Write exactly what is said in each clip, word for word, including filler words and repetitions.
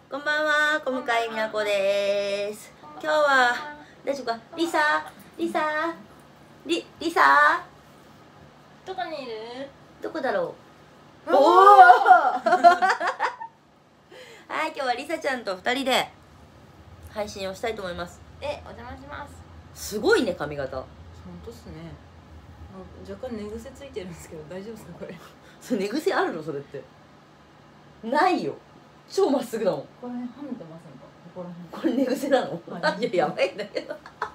こんばんは、小向井美奈子です。今日は大丈夫か、リサ、リサ、リ、リサ、 どこにいる？ どこだろう。おお。はい、今日はリサちゃんと二人で配信をしたいと思います。 え、お邪魔します。 すごいね、髪型。 本当っすね。若干寝癖ついてるんですけど、大丈夫ですかこれ？ それ寝癖あるのそれって？ないよ。超まっすぐだもん。 ここら辺はめてませんか？ここらこれ寝癖なの？ はい、 いや、やばいんだけど。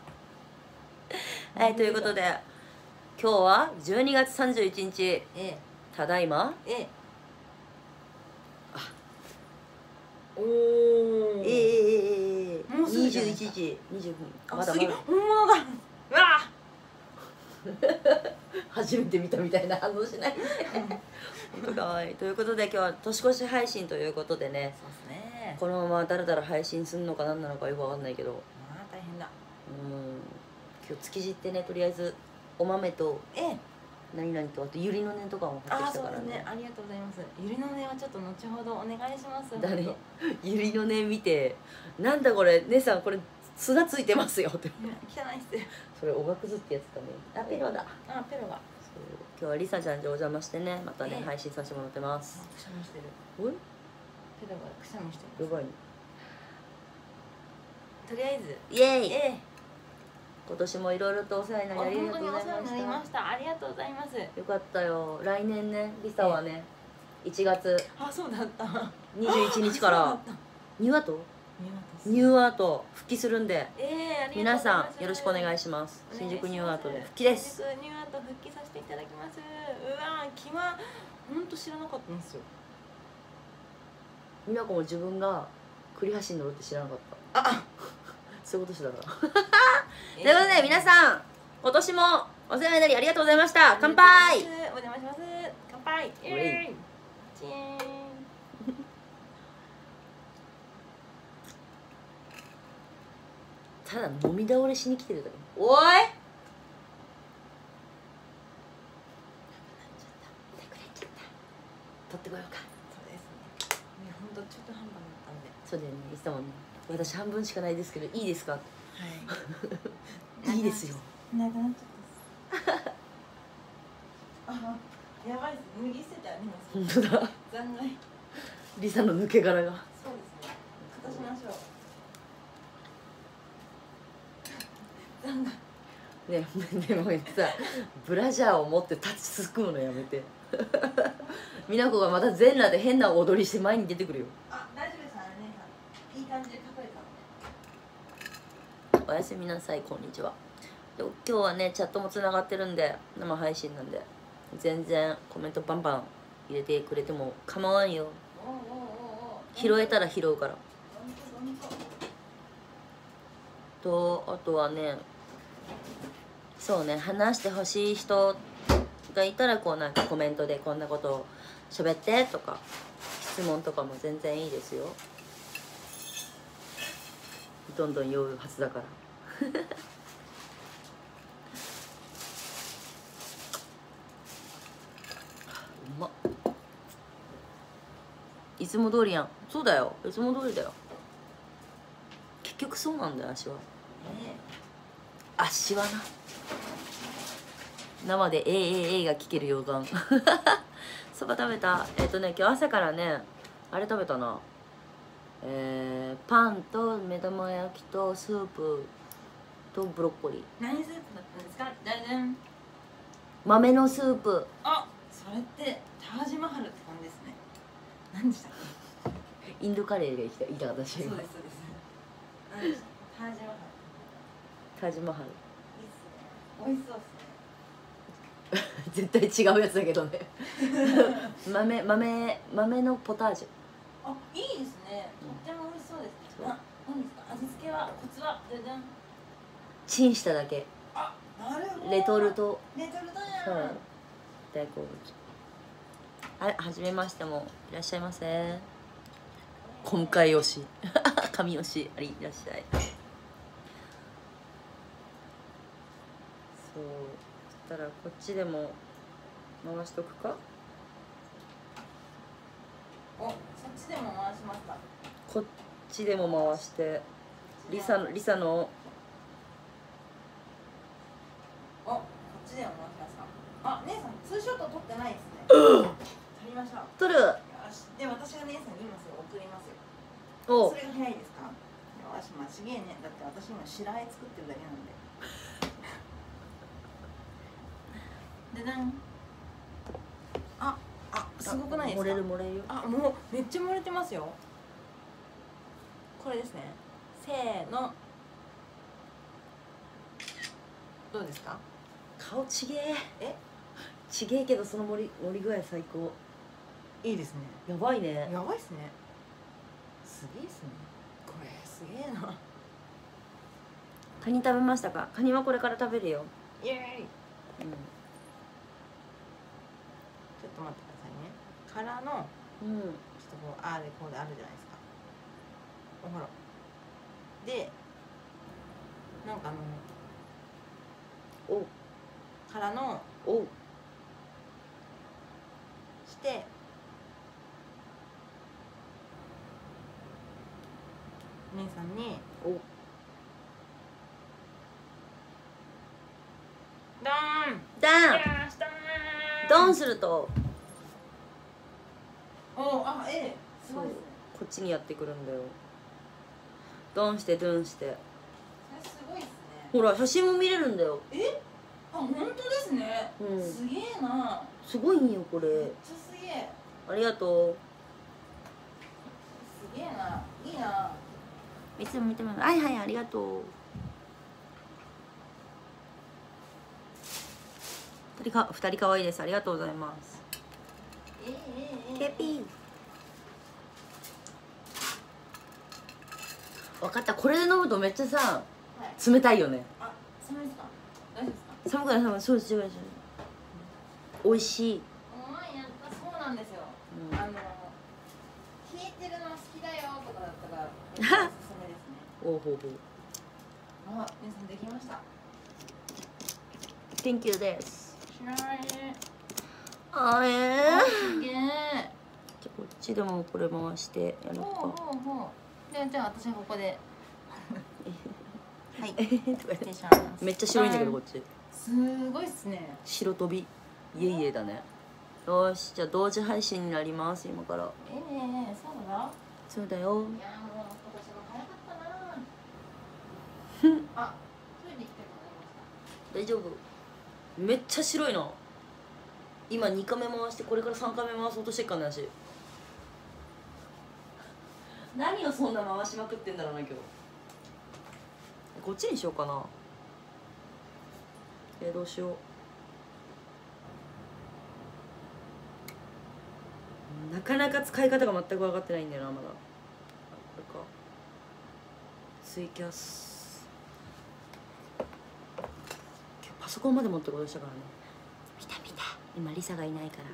はい、ということで今日はじゅうにがつさんじゅういちにち、 ええ、 ただいまええ、 あおお、 えええもうすぐにじゅういじゃないですか。 ちじにじゅっぷん、まだあ、次まだ本物だ。うわ初めて見たみたいな反応しないで本当かわいい。ということで今日は年越し配信ということでね、 そうですね。 このままだらだら配信するのか何なのかよくわかんないけど、 まあ大変だ。 うん今日築地ってね、とりあえずお豆とええ、 何々とあとゆりの音とかも買ってあ、そうきたからね。 ですね。ありがとうございます。ゆりの音はちょっと後ほどお願いします。 誰本ゆりの音見て「なんだこれ姉さんこれ砂ついてますよ」って当汚いっす。 それおがくずってやつかね。あ、ペロだ。 あ、ペロが。 そう今日はりさちゃんちお邪魔してね、またね、 ええ配信させてもらってまあ、 す。 くしゃみしてる。 おいペロがくしゃみしてる。 やばいね。 とりあえず、 イエーイ、 ええ、 今年もいろいろとお世話になりあり本がとうご当にお世話になざいました。 りました。ありがとうございます。 よかったよ。来年ね、りさはね、いちがつあ、そうだった。 にじゅういちにちからニューアートニューアート復帰するんで、 ええ、ありがとうございます。 皆さんよろしくお願いしします。 ます。 新宿ニューアートで復帰です。 新宿ニューアート復帰させていただきます。うわ、気は本当知らなかったんですよ。 美奈子も自分が栗橋に乗るって知らなかった。 あ、 そういうことしてたからということで皆さん今年もお世話になりありがとうございました。乾杯。 お邪魔します。乾杯。 ウェイチーン。 ただ飲み倒れしに来てるだけ。おい取ってこようか。 そうですね。本当中途半端だったんで。 そうだよね、言ってたもんね。私半分しかないですけどいいですか。 はい。 いいですよ。 なくなっちゃったっす。あ、やばいです。脱ぎ捨ててあります。 本当だ。 残骸。 リサの抜け殻が。 そうですね。片しましょう。残骸。 ね、でもさ、ブラジャーを持って立ちすくむのやめて。美奈子がまた全裸で変な踊りして前に出てくるよ。 あ、大丈夫です。あのね、いい感じで隠れたので。 おやすみなさい、こんにちは。で今日はねチャットもつながってるんで、生配信なんで全然コメントバンバン入れてくれても構わんよ。 おうおうおうおう。 拾えたら拾うから。 本当本当。 とあとはね、そうね、話してほしい人がいたらこうなんかコメントでこんなことを喋ってとか質問とかも全然いいですよ。どんどん酔うはずだからうまっ。いつも通りやん。そうだよ、いつも通りだよ。結局そうなんだよ、足は。足はな、生で「えー、えー、えー」が聞ける予感そば食べた。えっ、ー、とね今日朝からねあれ食べたな。えー、パンと目玉焼きとスープとブロッコリー。 何スープだったんですか？じゃじゃん。 豆のスープ。 あ、それってタージマハルって感じですね。何でしたっけ？ インドカレーが言いた言いたかったし。 そうですそうです。何でしたっけ？タージマハル。 タージマハル。 いいっすね。美味しそうですね。 絶対違うやつだけどね豆豆豆のポタージュ。 あ、いいですね。とっても美味しそうですね。あ、何ですか？味付けはコツはじゃじゃん。 チンしただけ。 あ、なるほど。 レトルト。 レトルトやん。 はい、大好物。はい、はじめましてもいらっしゃいませ。今回推し神推しありいらっしゃい。そうそしたらこっちでも回しとくか。 お、そっちでも回しますか。 こちでも回してリサのリサのお、こっちでも回しますか。あ、姉さんツーショット撮ってないですね。撮りましょう。 撮る。 よし、で私が姉さんに言いますよ、送りますよ。 おそれが早いですか。よし、間違いね。だって私今白あえ作ってるだけなんで。でだん。あ、あ、すごくないですか。 漏れる漏れるよ。 あ、もうめっちゃ漏れてますよ。これですね。せーの。どうですか。 顔ちげえ。 え、 ちげえけどその盛り盛り具合最高。 いいですね。 やばいね。 やばいっすね。すげえっすね。これすげえな。 カニ食べましたか。カニはこれから食べるよ。 イエーイ。 うん。 ちょっと待ってくださいね。からのうん。 ちょっとこうあーでこうであるじゃないですか。ほら。で、なんかあのおからのおして姉さんにおドーン。 ダンよーし、ドーン。 ドンするとお、あ、ええ、すそうごいですね。 こっちにやってくるんだよ。ドンしてドンして。 それすごいですね。 ほら写真も見れるんだよ。 え、あ、本当ですね。 うんすげえな。 すごいんよこれ。 めっちゃすげえ。 ありがとう。 すげえな。いいな。 いつも見てもらう。はいはいありがとう。二人か二人可愛いです。ありがとうございます。 ええええ。 ケピー。分かった。これで飲むとめっちゃさはい。 冷たいよね。 あ、寒いですか。大丈夫ですか。 寒くない寒い。そうです違う違う。美味しい。 お前やった。そうなんですよ。 うんあの冷えてるの好きだよとかだったらおすすめですね。 おうほうほう。 あ、皆さんできました。 Thank you です。 知らないね。 あえあ、 ー。 すげえ。 じゃあこっちでもこれ回してやるほうか。 ほうほう。で、じゃあ私はここではい、 えーとか失礼します。 めっちゃ白いんだけどこっち。 すごいっすね。 白飛び。イエイエイだね。よしじゃあ同時配信になります今から。 ええねえ、そうだ。 そうだよ。 いやもう今年も早かったな。あ、トイレ行きたくなりまし大丈夫。めっちゃ白いの。今にかめ回してこれからさんかめ回そうとしてっからね私。何をそんな回しまくってんだろうな今日。こっちにしようかな。えー、どうしよう。なかなか使い方が全く分かってないんだよなまだ。これか。ツイキャス。今日パソコンまで持ってこようとしたからね。見た見た。今リサがいないから。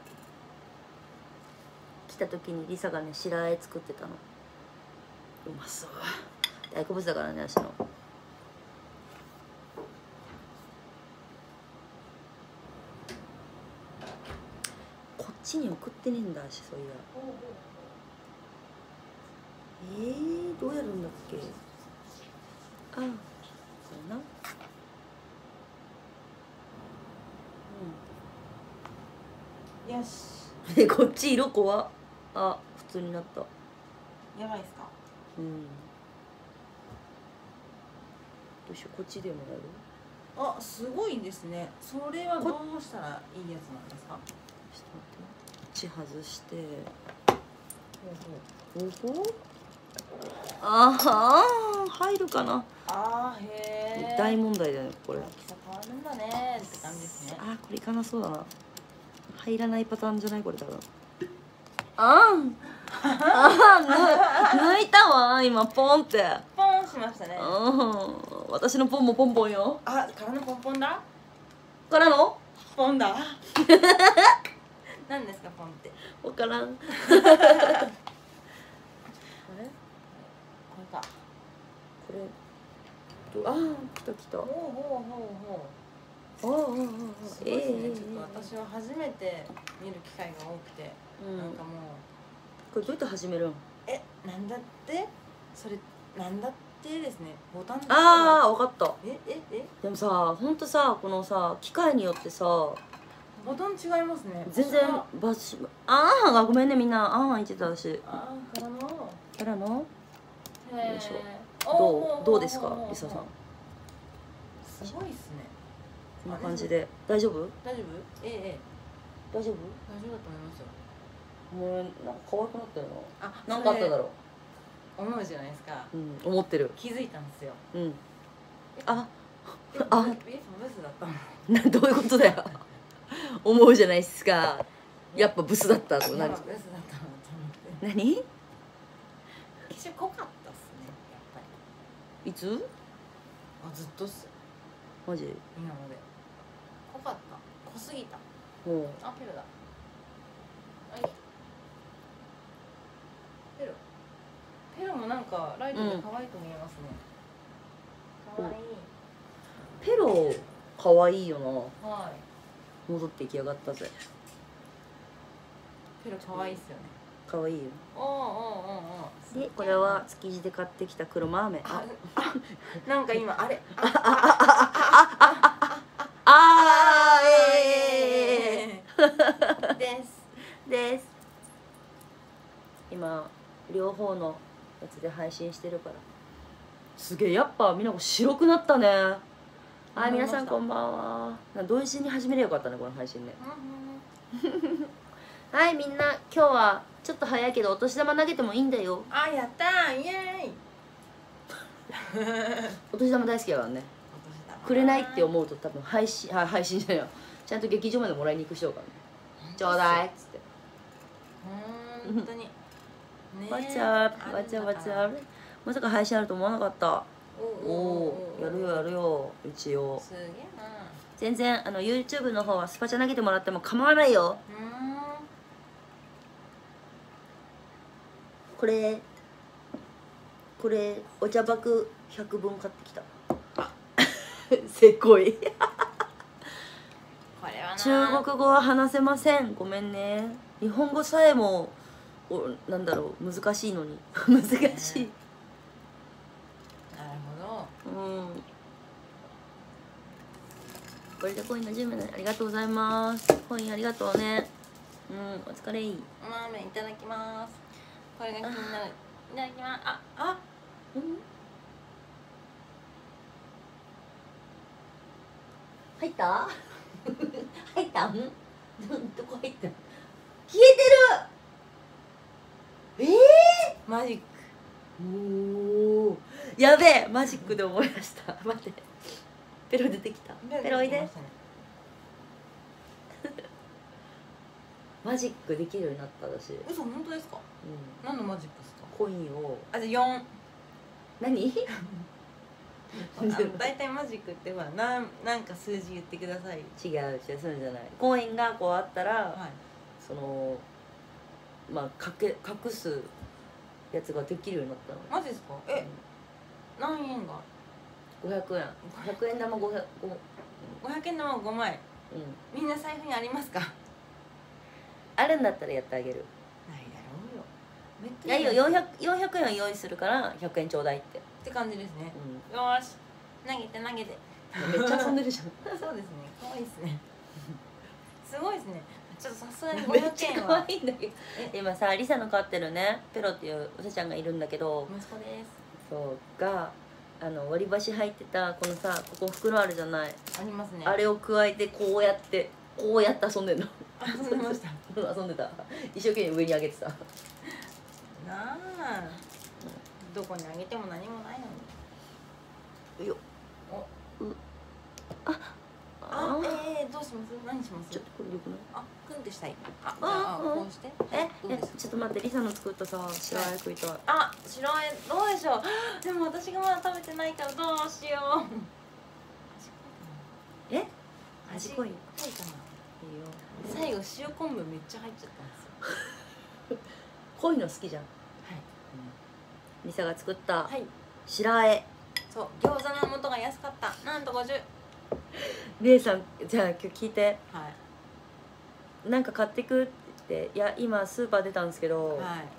来た時にリサがね白あえ作ってたの。うまそう。大好物だからね私の。こっちに送ってねえんだしそういや。えー、どうやるんだっけ。あ、そうな。 た。よし。 えこっち色怖っ。あ普通になった。 やばいっすか。 うん。どうしようこっちでもやる。 あ、すごいですね。それはどうしたらいいやつなんですか。 ちょっと待って。こっち外して。 ほうほう。 おほ。あはー入るかな。 あー、へえ。 大問題だよこれ。 大きさ変わるんだねって感じですね。 あこれいかなそうだな。入らないパターンじゃないこれ多分。あんあー抜いたわ今ポンって。 ポンしましたね。 うん私のポンもポンポンよ。 あ、からのポンポンだ。 からのポンだ。何ですかポンって。 わからん。 あれ？これか。 これあー来た来た。 ほうほうほうほう。 あーあーあーあーすごいですね。 えーちょっと私は初めて見る機会が多くて、 うんなんかもうこれどうやって始めるん。 え、なんだって？ それなんだってですね、ボタンああ分かった。 えええでもさほんとさこのさ機械によってさボタン違いますね。 全然場所あーがごめんねみんなあー言ってた私あーからのからのよへーいしょどうどうですかリサさん。 すごいっすね。 こんな感じで大丈夫大丈夫？ええええ大丈夫大丈夫だと思いますよ。 もうなんか可愛くなったよな。 あ、 なんかあっただろ思うじゃないですか。 う。うん思ってる。 気づいたんですよ。 うんあえあえブスだったの。 などういうことだよ思うじゃないっすか。やっぱブスだったといや何ブスだったなと思って。 何機種濃かったっすね、やっぱり。 いつあ、ずっとっす。 マジ今まで。濃かった。濃すぎた。 もうあ、ペロだ。あい。ペロ。ペロもなんかライトで可愛く見えますね。可愛い。 ペロ可愛いよな。 はい。 戻ってきやがったぜ。 ペロ可愛いっすよね。 可愛いよ。 おおおおお。 でこれは築地で買ってきた黒豆。 あ、あ、なんか今あれ。ああーえーですです。今両方のやつで配信してるから。すげえやっぱみんな白くなったね。はい皆さんこんばんは。なん同時に始めればよかったねこの配信ね。はいみんな今日はちょっと早いけどお年玉投げてもいいんだよ。 あ、やったー、イエーイ。 お年玉大好きだからね。くれないって思うと多分配信あ配信じゃないよ。ちゃんと劇場までもらいに行く人だからね。ちょうだいっつって。 本当に。 わっちゃーわっちゃーわっちゃー。まさか配信あると思わなかった。おおやるよやるよ一応。 すげえな。 全然あの YouTube の方はスパチャ投げてもらっても構わないよ。これこれお茶爆ひゃくぶん買ってきた。せこいこれはな。 中国語は話せません。ごめんね。日本語さえもおなんだろう難しいのに難しい。 なるほど。うん。これでコインのじゅうめいありがとうございます。コインありがとうね。うんお疲れい。 お豆いただきます。これが気になる。いただきます。ああ。 うん。入った入ったんどこ入った消えてる。ええー、マジック。 おおやべえマジックで思い出した待ってペロ出てきた。ペロおいで。マジックできるようになっただし。 嘘本当ですか。うん、何のマジックですか。 コインをあ、じゃあよん。何大体マジックってほらなんなんか数字言ってください。 違う違うそうじゃない。コインがこうあったら、はい、そのまあかけ隠すやつができるようになったの。 マジですか。え、うん、何円がごひゃくえん。ひゃくえん玉ごひゃくごひゃくえん玉ごまい。うん、みんな財布にありますか。 あるんだったらやってあげる。 ないだろうよ。 いやいいよ、よんひゃく、よんひゃくえんは用意するからひゃくえんちょうだいってって感じですね。うん、よーし投げて投げて。 めっちゃ遊んでるじゃん。 そうですね、可愛いですね。すごいですね。ちょっとさすがにごひゃくえんは可愛いんだけど。今さリサの飼ってるねペロっていうおせちゃんがいるんだけど、 息子です。 そうがあの割り箸入ってたこのさここ袋あるじゃない。 ありますね。 あれを加えてこうやってこうやって遊んでんの。 遊んでました。 遊んでた。一生懸命上に上げてた。なあ、どこにあげても何もないのに。よっ。お、う、あ、あ、ええ、どうします？何します？ ちょっとこれよくない？ あ、くんってしたい。あ、じゃあこうして。 え、え、ちょっと待って、リサの作ったさ、白あえ食いたい。 あ、白あえどうでしょう。でも私がまだ食べてないからどうしよう。 え？味濃い？ 濃いかな。いいよ。最後塩昆布めっちゃ入っちゃったんですよ。 濃いの好きじゃん。はい。リサが作った白あえ。 そう、餃子の素が安かった。なんとごじゅう。 姉さん、じゃあ今日聞いて。 はい。 なんか買ってくって言って、いや今スーパー出たんですけど、はい、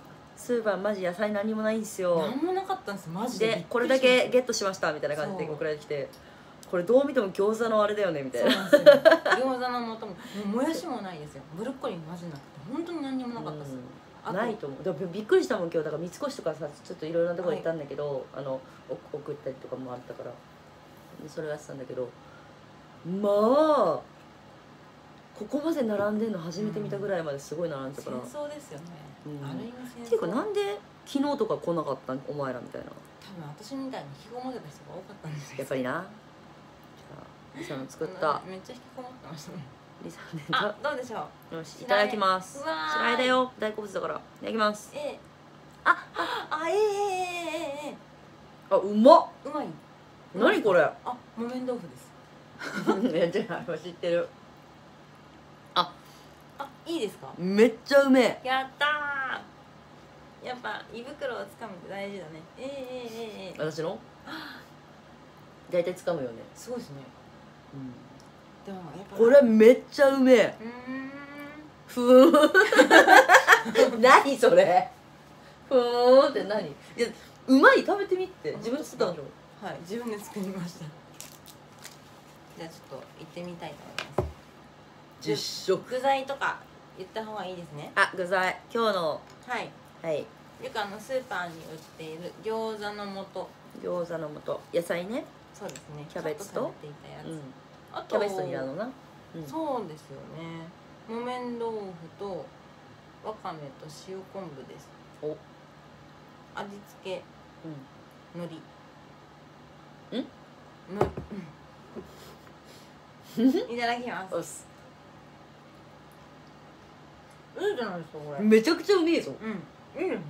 スーパーマジ野菜何もないんですよ。 何もなかったんですマジで。 でこれだけゲットしましたみたいな感じで送られてきて、これどう見ても餃子のあれだよねみたいな。 そうなんですよ餃子の素ももうもやしもないですよ。ブロッコリーマジなくて本当に何にもなかったです、 うん、ないと思う。でもびっくりしたもん今日だから三越とかさちょっといろいろなところ行ったんだけど、はい、あの送ったりとかもあったからそれをやってたんだけど、まあここまで並んでんの初めて見たぐらいまですごい並んでたから、 戦争ですよね、うん、ある意味戦争っていうかなんで昨日とか来なかったんお前らみたいな。 多分私みたいに引きこもってた人が多かったんですよやっぱりな。じゃあリサの作っためっちゃ引きこもってましたね。 リサね。 あ、どうでしょう。よしいただきます。白あえだよ大好物だからいただきます。 ええ、 ああえええええあうまっ。 うまい。 何これ。あ木綿豆腐ですいやじゃあ知ってる。ああいいですか。 めっちゃうめえ。 やったー。やっぱ胃袋をつかむって大事だね。ええええええ私の大体つかむよね。 すごいですね。うん。でもやっぱこれめっちゃうめえ。ふーん何それ。ふーんって何。いやうまい。食べてみて。自分で作ったんでしょ。 はい自分で作りました。じゃあちょっと行ってみたいと思います。 実食。 具材とか言った方がいいですね。 あ具材今日のはいはいよくあのスーパーに売っている餃子の素。 餃子の素野菜ね。 そうですね。 キャベツとていたやつ、 うん、 あとキャベツとニラのな、 うん、そうですよね。木綿豆腐とわかめと塩昆布です。 お味付け、うん、海苔んのりいただきます。いいじゃないですかこれ。 めちゃくちゃうめえぞ。 うんいいですね、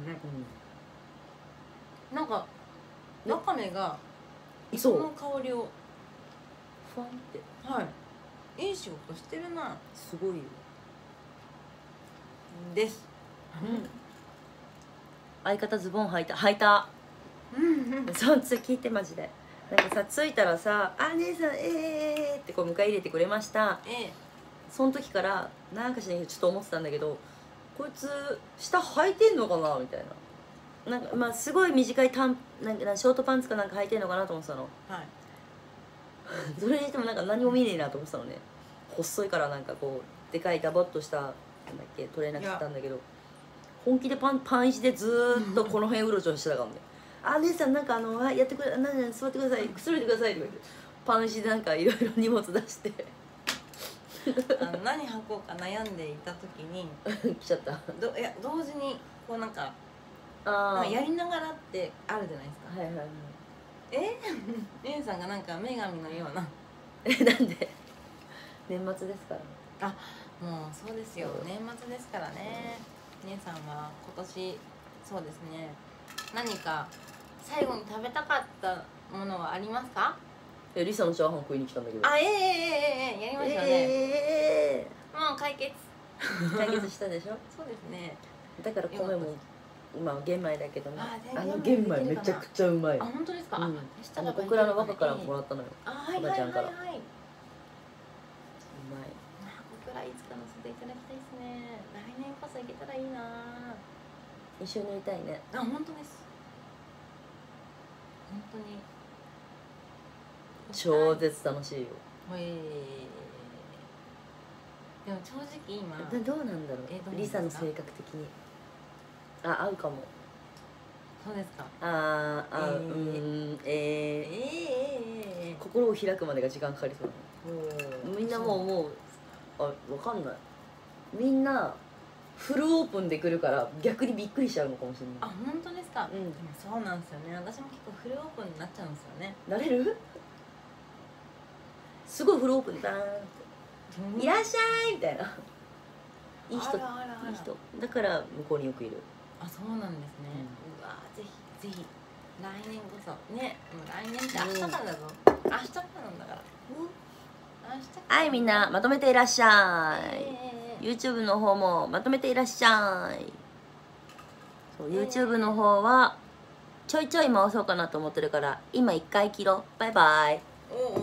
うん、なんかわかめがその香りをファンってはいいい仕事してるな。 すごいよです、 うん、相方ズボン履いた履いたそんつ聞いてマジでなんかさ着いたらさ「あ姉さんえー」ってこう迎え入れてくれました。 ええその時からなんかしないけどちょっと思ってたんだけどこいつ下履いてんのかなみたいな。なんかまあすごい短いタンなんかショートパンツかなんか履いてんのかなと思ってたの。 はいそれにしてもなんか何も見ねえなと思ってたのね。細いからなんかこうでかいダボっとしたなんだっけトレーナー着たんだけど本気でパンパン石でずーっとこの辺うろちょろしてたからねあ姉さんなんかあのあやってくれ何々座ってくださいくつろいでくださいとか言ってパン石でなんかいろいろ荷物出してあの何履こうか悩んでいた時に来ちゃったどいや同時にこうなんかあなんかやりながらってあるじゃないですか。 はいはいはいえ姉さんがなんか女神のようなえなんで年末ですからあもうそうですよ年末ですからね。姉さんは今年そうですね何か最後に食べたかったものはありますか。 えリサのチャーハン食いに来たんだけどあええええええやりましたね。 ええもう解決解決したでしょそうですね。 だから米も今玄米だけどねあ, あの玄米めちゃくちゃうまい。 あ本当ですか。 うん、あの小倉の若からもらったのよ。 あはいはいはいはい。うまい。小倉いつか乗せていただきたいですね。来年こそ行けたらいいな。 一緒に乗りたいね。 あ本当です。本当に超絶楽しいよ。 へえでも正直今どうなんだろうえリサの性格的にあ合うかも。 そうですか。 ああ、えー、うんえー、えー、えー、心を開くまでが時間かかりそうな。みんなもうもうあ分かんない。みんなフルオープンで来るから逆にびっくりしちゃうのかもしれない。 あ本当ですか。 うん、 でもそうなんですよね。私も結構フルオープンになっちゃうんですよね。 なれるすごいフルオープンでバーンって「いらっしゃい」みたいないい人いい人だから向こうによくいる。 あそうなんですね、うん、うわぜひぜひ来年こそねもう来年って明日からだぞ、うん、明日からなんだから、うん、明日からはいみんなまとめていらっしゃい、えー、YouTube の方もまとめていらっしゃい。そう、えー、YouTube の方はちょいちょい回そうかなと思ってるから今一回切ろう。バイバイ。 おうおう